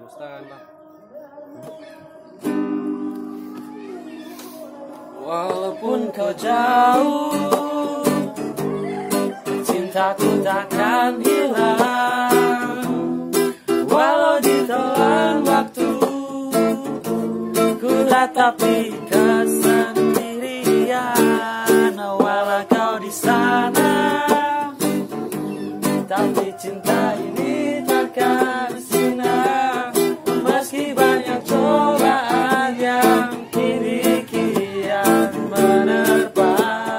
Tangan, Pak. Walaupun kau jauh, cintaku takkan hilang. Walau ditelan waktu, ku ratapi kesendirian. Walau kau di sana, tapi cinta ini takkan sirna. Meski banyak cobaan yang kini kian menerpa.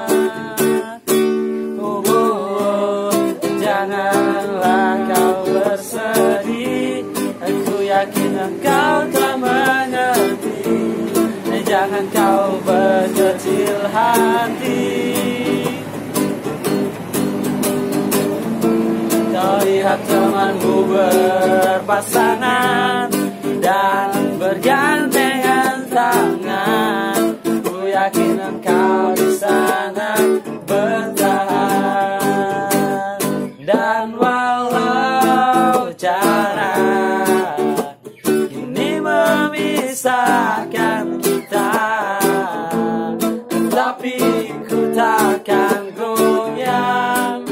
Janganlah kau bersedih, aku yakin engkau telah mengerti. Jangan kau berkecil hati. Kau lihat temanmu berpasangan dan bergandengan tangan. Ku yakin engkau di sana bertahan. Dan walau jarak ini memisahkan kita, tapi ku takkan goyang.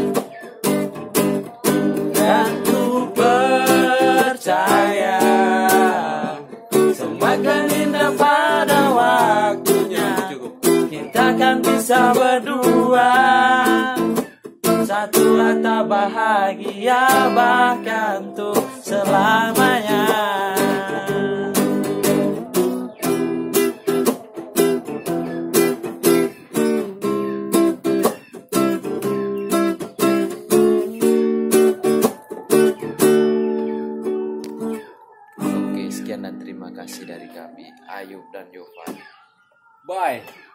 Dan ku percaya semua akan indah pada waktunya. Kita kan bisa berdua, satu rata bahagia, bahkan untuk selamanya. Oke, sekian dan terima kasih dari kami, Ayub dan Yovan. Bye.